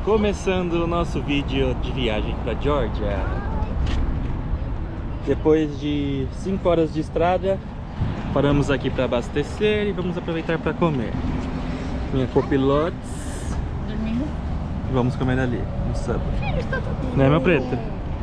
Começando o nosso vídeo de viagem para Geórgia. Depois de 5 horas de estrada, paramos aqui para abastecer e vamos aproveitar para comer. Minha copilote. Dormindo? Vamos comer ali, no Subway. Não é, meu preto?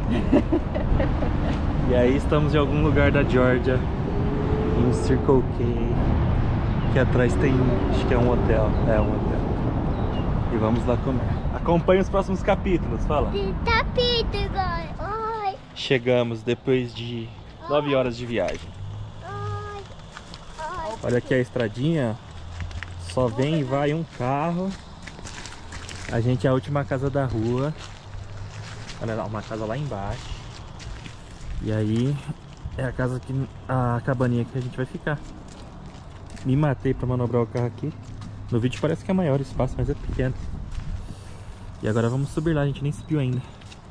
E aí estamos em algum lugar da Geórgia, em Circle K, que atrás tem, acho que é um hotel. É um hotel. E vamos lá comer. Acompanhe os próximos capítulos, fala. Capítulo. Oi. Chegamos depois de 9 horas de viagem. Oi. Oi. Olha aqui a estradinha. Só vem e vai um carro. A gente é a última casa da rua. Olha lá, uma casa lá embaixo. E aí é a casa que, a cabaninha que a gente vai ficar. Me matei pra manobrar o carro aqui. No vídeo parece que é maior o espaço, mas é pequeno. E agora vamos subir lá, a gente nem subiu ainda.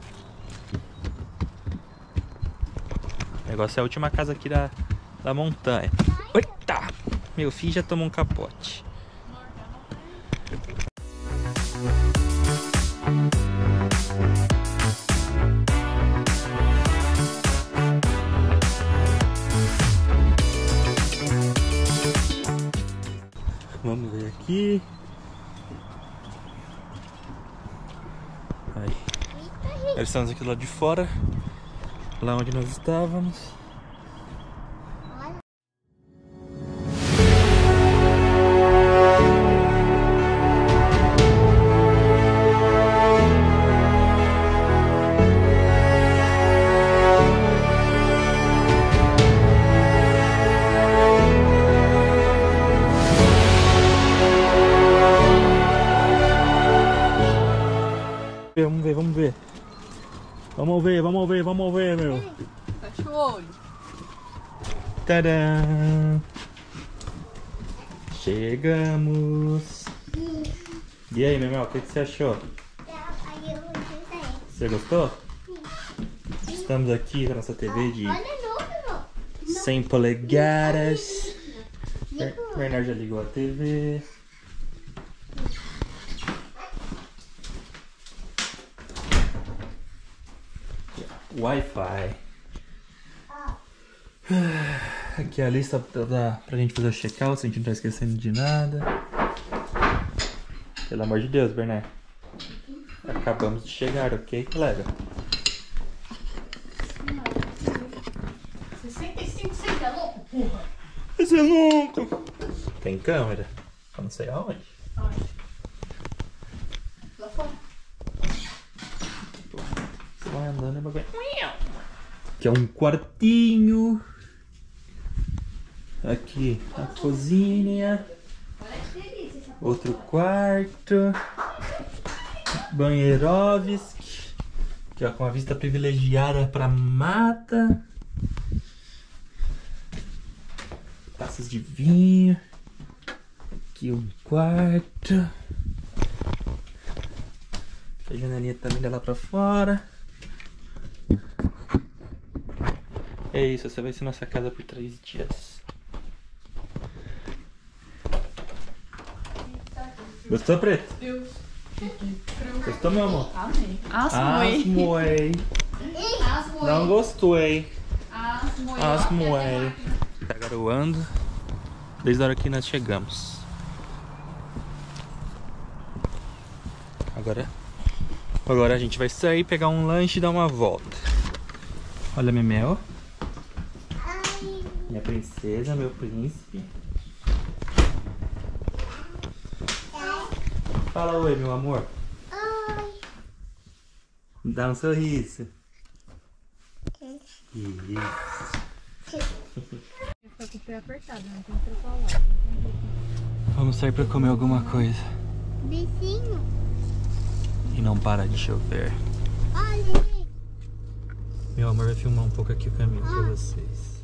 O negócio é a última casa aqui da montanha. Eita! Meu filho já tomou um capote. Vamos ver aqui. Aí. Estamos aqui do lado de fora, lá onde nós estávamos. Vamos ver, meu. Fecha o olho. Tadã! Chegamos. E aí, meu irmão, o que você achou? Você gostou? Estamos aqui com a nossa TV de 100 polegadas. O Bernardo já ligou a TV. Wi-Fi. Aqui é a lista pra gente fazer o check-out, se a gente não tá esquecendo de nada. Pelo amor de Deus, Bernardo. Acabamos de chegar, ok, colega? 65 cent, é louco, porra? Você é louco! Tem câmera? Eu não sei aonde. Lá fora. Vai andando e bagulho. Aqui é um quartinho. Aqui a cozinha. Outro quarto. Banheirovski. Aqui ó, com a vista privilegiada para mata. Taças de vinho. Aqui um quarto. A janelinha também dá lá pra fora. É isso, essa vai ser nossa casa por 3 dias. Gostou, Preto? Deus. Gostou, meu amor? Amém. Asmoei. Não gostei. Asmoei. Tá garoando. Desde a hora que nós chegamos. Agora a gente vai sair, pegar um lanche e dar uma volta. Olha, Memel. Minha princesa, meu príncipe. Fala oi, meu amor. Oi. Dá um sorriso. Isso. Foi com o pé apertado, né? Tem que trocar o lado. Vamos sair pra comer alguma coisa. Vizinho. E não para de chover. Olha. Meu amor vai filmar um pouco aqui o caminho pra vocês.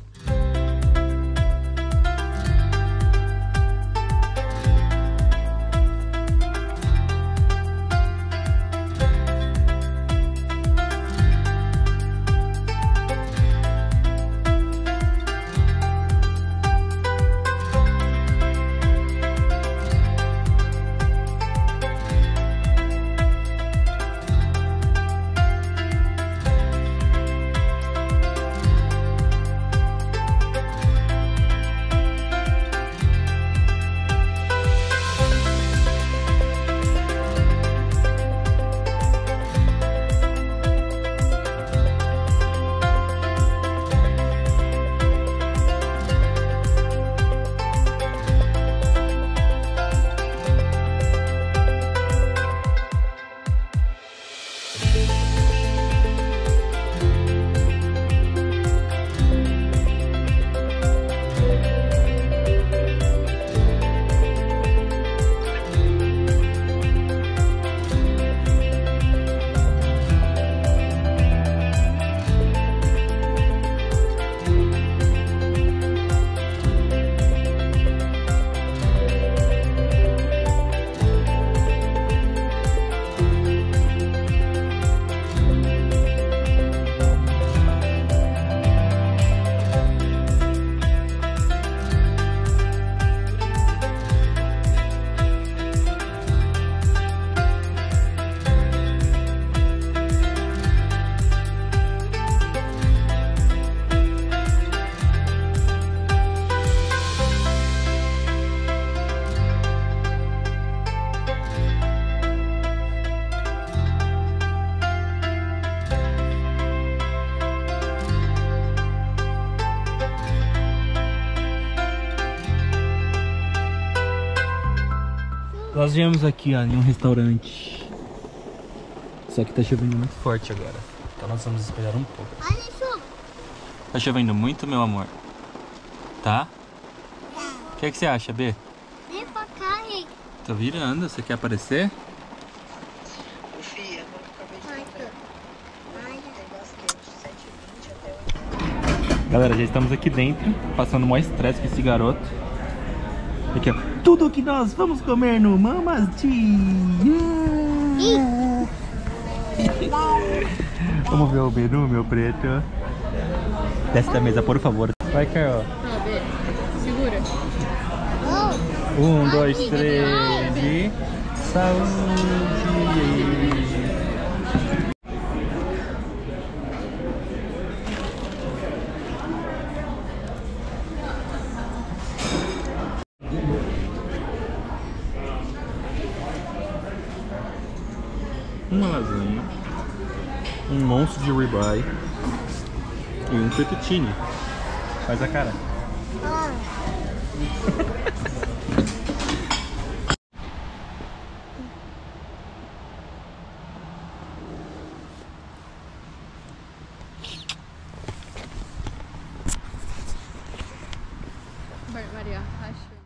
Nós viemos aqui, ó, em um restaurante. Só que tá chovendo muito forte agora. Então nós vamos esperar um pouco. Olha isso. Tá chovendo muito, meu amor? Tá? O que você acha, B? Vem pra cá, hein? Tô virando, você quer aparecer? Fia, agora acabei de comprar. Olha. Tem bastante, 7,20 até 8. Galera, já estamos aqui dentro, passando o maior estresse com esse garoto. Aqui, ó. Tudo que nós vamos comer no Mamas Dia. Vamos ver o menu, meu preto. Desce da mesa, por favor. Vai, Carol. Segura. 1, 2, 3 e... Saúde! Uma lasanha, um monstro de ribeye e um fettuccine. Faz a cara. Maria, acho.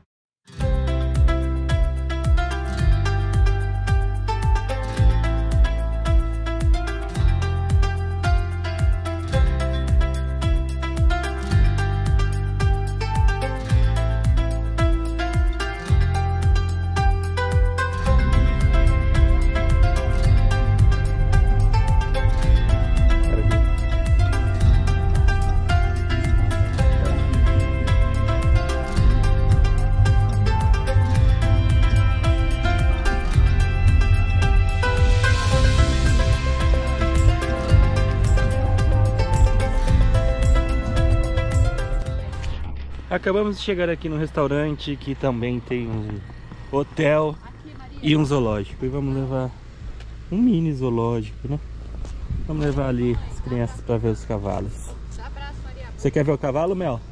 Acabamos de chegar aqui no restaurante que também tem um hotel e um zoológico. E vamos levar um mini zoológico, né? Vamos levar ali as crianças para ver os cavalos. Dá abraço, Maria. Você quer ver o cavalo, Mel?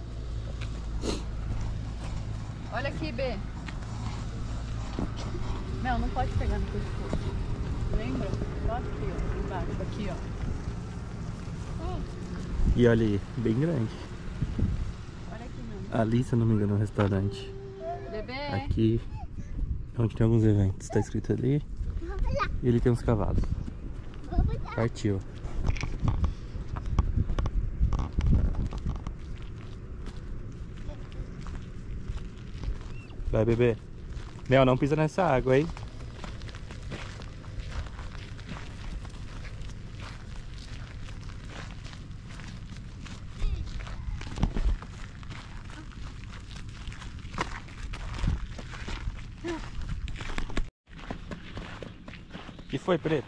Olha aqui, B. Mel, não pode pegar no pescoço. Lembra? Só aqui, ó. Embaixo, aqui, ó. E olha aí, bem grande. Olha aqui, Mel. Ali, se eu não me engano, é um restaurante. Bebê. Aqui, onde tem alguns eventos. Tá escrito ali. E ele tem uns cavalos. Partiu. Vai, bebê. Mel, não pisa nessa água, hein? O que foi, preto?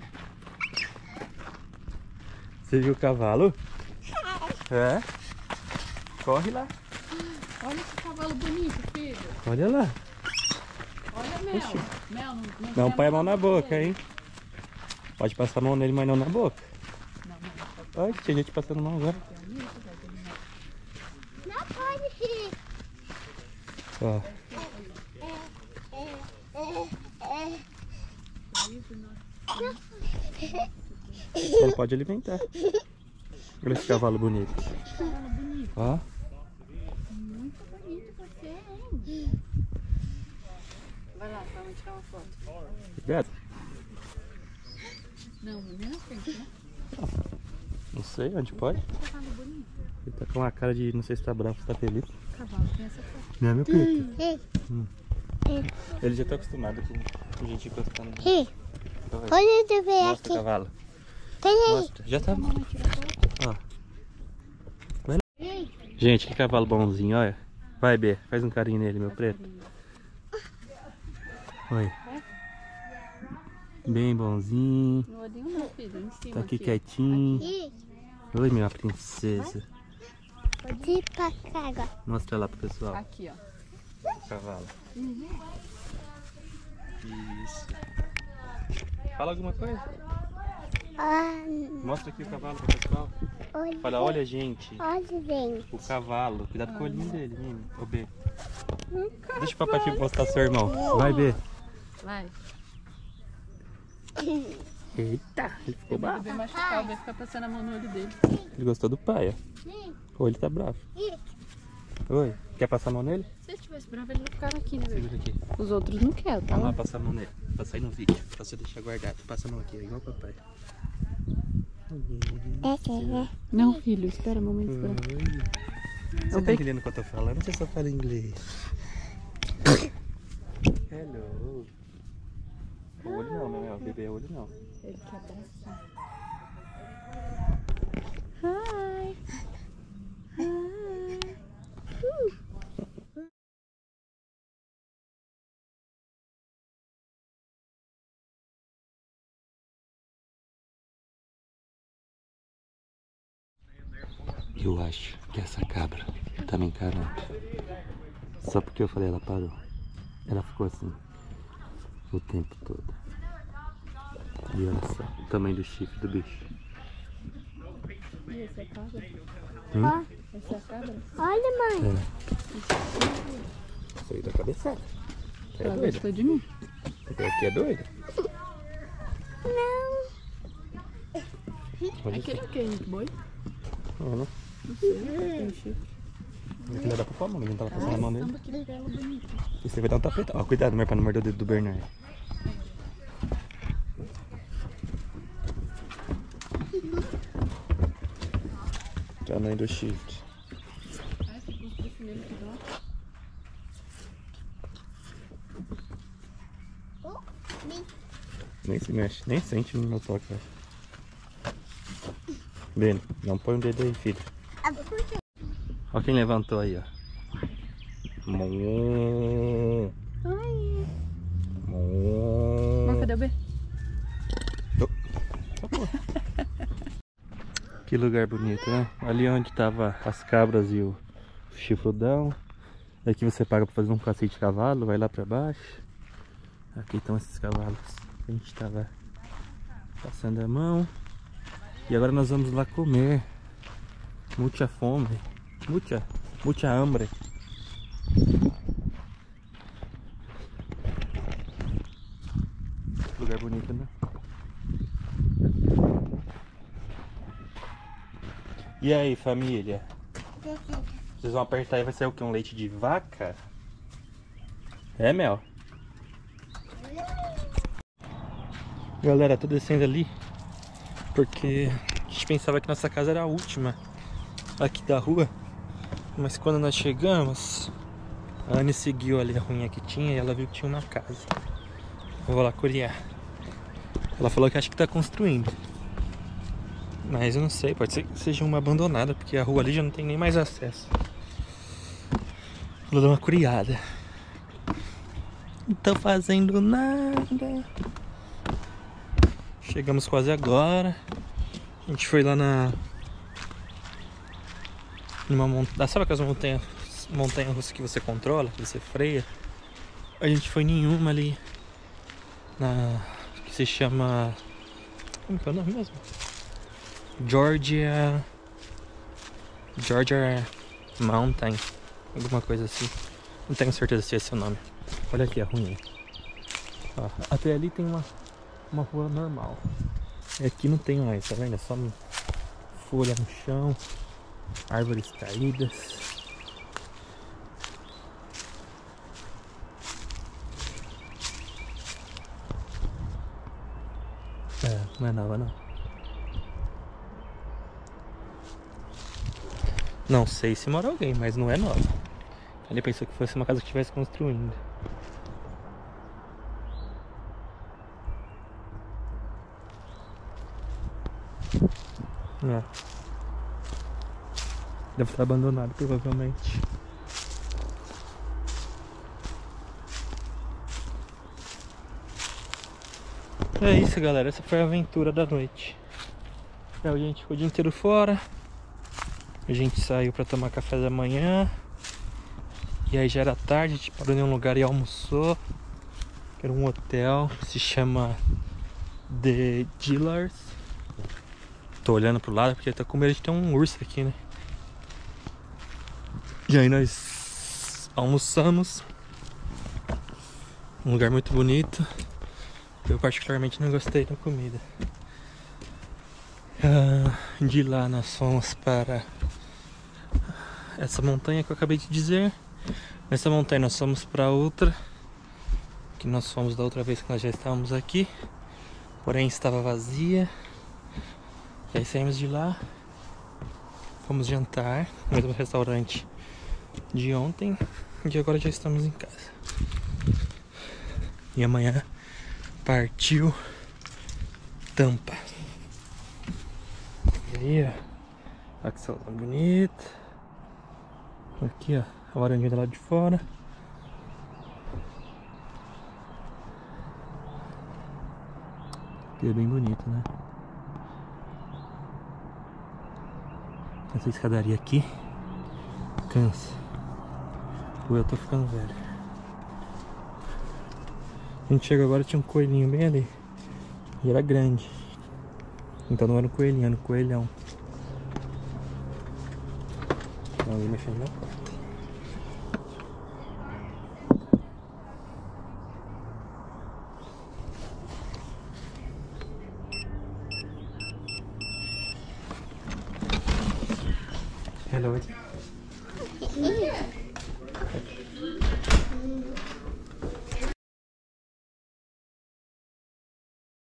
Você viu o cavalo? É? Corre lá. Olha que cavalo bonito, filho. Olha lá. Olha, Mel. Oxi. Mel, Não põe a mão na boca, dele. hein? Pode passar a mão nele, mas não na boca. Não, não. Olha, tinha gente passando mão agora. Não pode ir. Ó. Você não pode alimentar. Olha esse cavalo bonito. Cavalo bonito. Ó. Muito bonito você, hein? Vai lá, vamos tirar uma foto. Obrigado. Não, nem na frente, né? Não sei, onde pode? Cavalo bonito. Ele tá com uma cara de não sei se tá bravo, se tá feliz. Cavalo, tem essa foto. Não é meu preto. Ei, Ele já tá acostumado com gente encostando. ei. Então vai. Olha o bebê Mostra aqui. o cavalo. Peraí. Mostra. Já tá. Mamãe tira a foto. Ó. Gente, que cavalo bonzinho, olha. Vai, B, faz um carinho nele, meu preto. Oi. Bem bonzinho. No olhinho não, filho, em cima Tá aqui aqui. quietinho. Ih, Oi, minha princesa. pode ir pra cá agora. Mostra lá pro pessoal. Aqui, ó. O cavalo. Isso. Fala alguma coisa. Ah, Mostra aqui o cavalo pro pessoal. olha, Fala, olha, gente. olha, gente. O cavalo. Cuidado com o olhinho dele, menino. Ô, B. Deixa o papai mostrar seu irmão. Vai, B. Vai. Eita, ele ficou bravo. O bebê machucado, vai ficar passando a mão no olho dele. Ele gostou do pai, ó. Ou ele tá bravo. Oi, quer passar a mão nele? Se ele tivesse bravo, ele não ficava aqui, né, bebê? Segura aqui. Os outros não querem, tá Vamos lá lá. passar a mão nele. Passar aí no vídeo. Pra você deixar guardado. Passa a mão aqui, ó, igual o papai. Não, filho, espera, mamãe, espera. Oi. Você tá entendendo o que eu tô falando? Você só fala inglês. Hello. O olho não, meu bebê é olho não. Ele quer abraçar. Hi. Hi. Eu acho que essa cabra tá me encarando. Só porque eu falei, ela parou. Ela ficou assim o tempo todo. E olha só o tamanho do chifre do bicho. E essa é a cabra? Ó, Essa é a cabra? olha, mãe. Isso aí da cabeçada. É Ela doida. gostou de mim? Essa aqui é doida? Não. Olha Aquele é o que? Boi? Não. Não sei, tem chifre. Aquilo era pra pôr a mão, não tava passando a mão nele. Samba, que bela bonita. E você vai dar um tapete. Ó, cuidado, mas pra não morder o dedo do Bernardo. Tamanho do chifre. Ai, se cuspir primeiro que dá. Nem se mexe, nem sente no meu toque, eu acho. Beno, não põe o dedo aí, filho. Olha quem levantou aí, ó. Mô. Ai. Mô. Mas cadê o B? Que lugar bonito, né? Ali onde tava as cabras e o chifrudão. Aqui você paga pra fazer um passeio de cavalo, vai lá pra baixo. Aqui estão esses cavalos. A gente tava passando a mão. E agora nós vamos lá comer. Muita fome. Muita hambre. Lugar bonito, né? E aí, família? Vocês vão apertar e vai sair o que? Um leite de vaca? É, Mel? Galera, tô descendo ali porque a gente pensava que nossa casa era a última aqui da rua. Mas quando nós chegamos, a Anne seguiu ali a ruinha que tinha e ela viu que tinha uma casa. Eu vou lá curiar. Ela falou que acha que tá construindo. Mas eu não sei, pode ser que seja uma abandonada, porque a rua ali já não tem nem mais acesso. Vou dar uma curiada. Não tô fazendo nada. Chegamos quase agora. A gente foi lá numa montanha. Sabe aquelas montanhas russas que você controla, que você freia? A gente foi em uma ali que se chama... Como que é o nome mesmo? Georgia Mountain, alguma coisa assim. Não tenho certeza se esse é o nome. Olha aqui a ruinha. Ó, até ali tem uma rua normal. E aqui não tem mais, tá vendo? É só folha no chão, árvores caídas. É, não é nova não. Não sei se mora alguém, mas não é nova. Ele pensou que fosse uma casa que estivesse construindo. É. Deve estar abandonado, provavelmente. É isso, galera. Essa foi a aventura da noite. A gente ficou o dia inteiro fora. A gente saiu pra tomar café da manhã. E aí já era tarde, a gente parou em um lugar e almoçou. Era um hotel, se chama The Dillars. Tô olhando pro lado porque tá com medo de ter um urso aqui, né? E aí nós almoçamos. Um lugar muito bonito. Eu particularmente não gostei da comida. De lá nós fomos para essa montanha que eu acabei de dizer. Nessa montanha nós fomos para outra, que nós fomos da outra vez que nós já estávamos aqui, porém estava vazia. E aí saímos de lá, fomos jantar no mesmo restaurante de ontem e agora já estamos em casa. E amanhã partiu Tampa. E aí, ó, que céu tão bonito. Aqui, ó, a varandinha do lado de fora. Aqui é bem bonito, né? Essa escadaria aqui cansa. Ou eu tô ficando velho. A gente chegou agora, tinha um coelhinho bem ali. E era grande. Então não era um coelhinho, era um coelhão. Tem alguém mexendo na porta. Hello.